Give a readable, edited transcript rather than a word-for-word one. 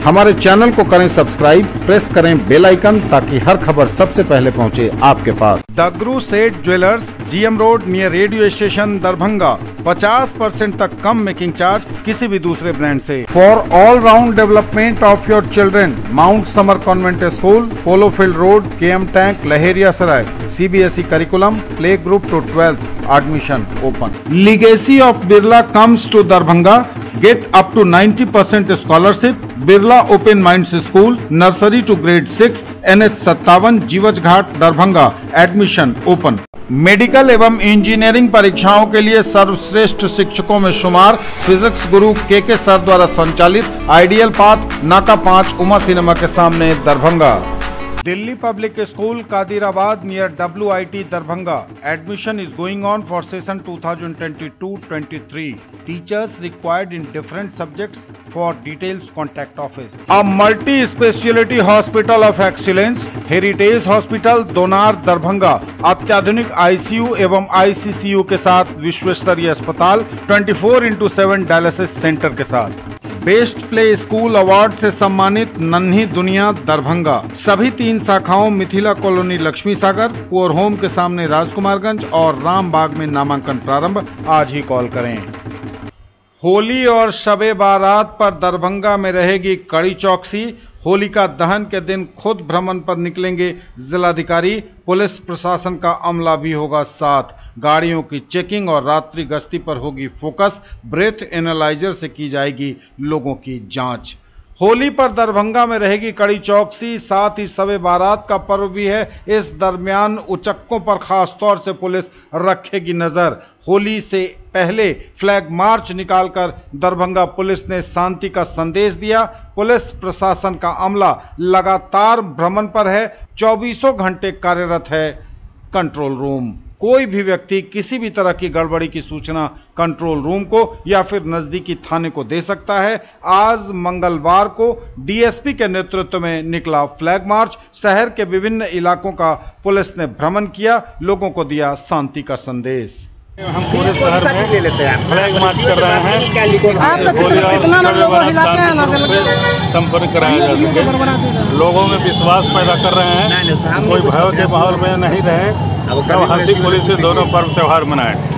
हमारे चैनल को करें सब्सक्राइब, प्रेस करें बेल आइकन ताकि हर खबर सबसे पहले पहुंचे आपके पास। Dagru Seth jewellers, GM road near radio station, Darbhanga. 50% तक कम मेकिंग चार्ज किसी भी दूसरे ब्रांड से। For all round development of your children, Mount Summer Convent School, polo field road, KM tank, Laheriya Sarai. CBSE curriculum, play group to 12th, admission open. Legacy of Birla comes to Darbhanga. Get up to 90% scholarship. Birla Open Minds School, nursery to grade 6, NH 57, Jivachh Ghat, Darbhanga. Admission open. Medical एवं engineering परीक्षाओं के लिए सर्वश्रेष्ठ शिक्षकों में शुमार physics गुरु KK sir द्वारा संचालित आइडियल पाथ, नाका 5, उमा सिनेमा के सामने, Darbhanga. Delhi public school, Kadirabad near WIT, Darbhanga. Admission is going on for session 2022-23. Teachers required in different subjects. For details, contact office. A multi-speciality hospital of excellence, Heritage Hospital, Donar, Darbhanga. अत्याधुनिक ICU एवं ICCU के साथ विश्व स्तरीय अस्पताल, 24/7 डायलिसिस सेंटर के साथ। बेस्ट प्ले स्कूल अवार्ड से सम्मानित नन्ही दुनिया, दरभंगा। सभी 3 शाखाओं Mithila colony, Lakshmi Sagar, poor home के सामने, राजकुमारगंज और रामबाग में नामांकन प्रारंभ। आज ही कॉल करें। होली और शबे बारात पर दरभंगा में रहेगी कड़ी चौकसी। होलिका दहन के दिन खुद भ्रमण पर निकलेंगे जिलाधिकारी। पुलिस प्रशासन का अमला भी होगा साथ। गाड़ियों की चेकिंग और रात्रि गश्ती पर होगी फोकस। ब्रेथ एनालाइजर से की जाएगी लोगों की जांच। होली पर दरभंगा में रहेगी कड़ी चौकसी, साथ ही शबे बारात का पर्व भी है। इस दरमियान उचक्कों पर खास तौर से पुलिस रखेगी नजर। होली से पहले फ्लैग मार्च निकालकर दरभंगा पुलिस ने शांति का संदेश दिया। पुलिस प्रशासन का अमला लगातार भ्रमण पर है। 24 घंटे कार्यरत है कंट्रोल रूम। कोई भी व्यक्ति किसी भी तरह की गड़बड़ी की सूचना कंट्रोल रूम को या फिर नजदीकी थाने को दे सकता है। आज मंगलवार को DSP के नेतृत्व में निकला फ्लैग मार्च। शहर के विभिन्न इलाकों का पुलिस ने भ्रमण किया, लोगों को दिया शांति का संदेश। हम पूरे शहर में फ्लैग मार्च कर रहे हैं। संपर्क कराया जा सके, लोगों में विश्वास पैदा कर रहे हैं। कोई भय के माहौल में नहीं रहे। हंसी खुशी से दोनों पर्व त्योहार मनाएं।